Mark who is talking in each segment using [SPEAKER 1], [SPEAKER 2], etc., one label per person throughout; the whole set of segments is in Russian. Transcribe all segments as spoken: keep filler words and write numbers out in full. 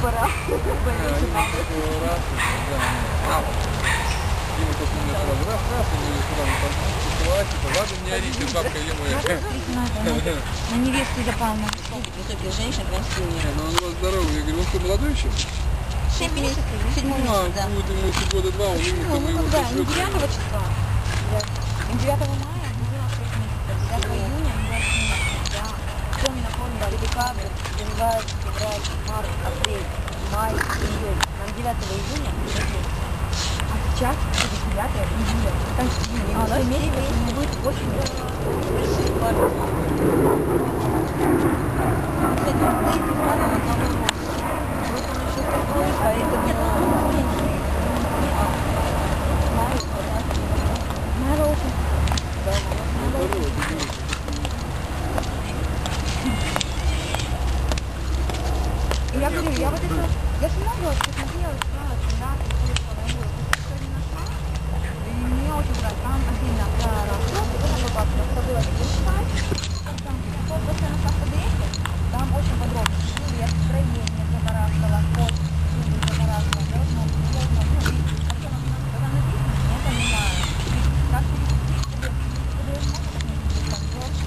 [SPEAKER 1] пора.
[SPEAKER 2] Дима тут у меня сразу раз, раз, и мы сразу там, типа, ладно, не орите, бабка, е-моя.
[SPEAKER 1] На невесту запална.
[SPEAKER 3] Высоких женщин красивее.
[SPEAKER 2] Ну, он у вас здоровый. Я говорю, он что, молодой еще?
[SPEAKER 3] Семь месяцев. Седьмой
[SPEAKER 2] Ну,
[SPEAKER 3] месяц, да.
[SPEAKER 2] будет ему еще года два, он именно
[SPEAKER 1] Ну,
[SPEAKER 2] моего
[SPEAKER 1] когда? Не
[SPEAKER 2] сосёт.
[SPEAKER 1] девятого числа. Не девятого мая, ну, шесть месяцев. девятого июня, ну, восемь месяцев, да. Помню, напомню, декабрь, январь, февраль, март, апрель, май, июль. Нам девятого июня, а сейчас девятого июля. Там а у нас месяц не будет восемь месяцев. Я говорю, я вот это, я же много посмотрела, справочку, да, что не нашла, и мне очень нравится, там отдельно про расход, и потом попадка, что было читать, там, после нашла в пэ дэ эфе, там очень подробно, ну, я строение загораздо, расход, загораздо, должно, не должно, ну, и вообще, когда написано, я понимаю, как перевести, чтобы, чтобы я смогла написать, там, дождь,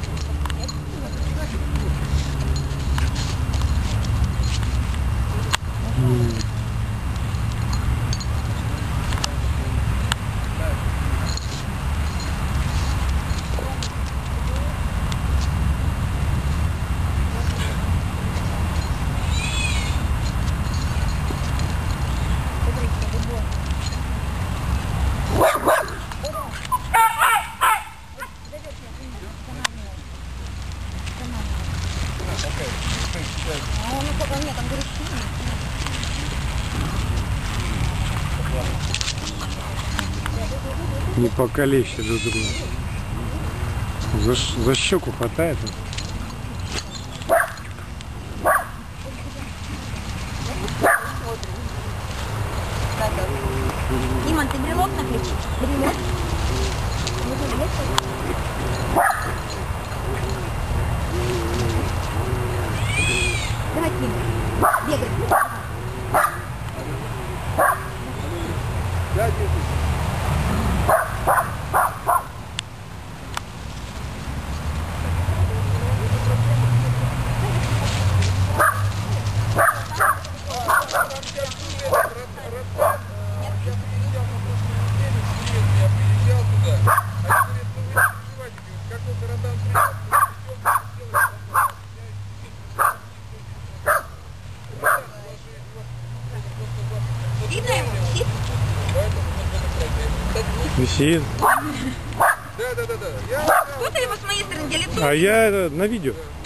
[SPEAKER 1] а он пока нет, там говорит,
[SPEAKER 4] Не покалечьте друг друга. За, за щеку хватает.
[SPEAKER 1] Диман, ты брелок наключи? Брелок? Давай, Дим, бегай.
[SPEAKER 2] Да, десять.
[SPEAKER 1] Видно его? Висит?
[SPEAKER 4] Висит.
[SPEAKER 2] Да, да, да, да. Я...
[SPEAKER 1] Кто-то его с моей стороны, где лицо?
[SPEAKER 4] А я это на видео.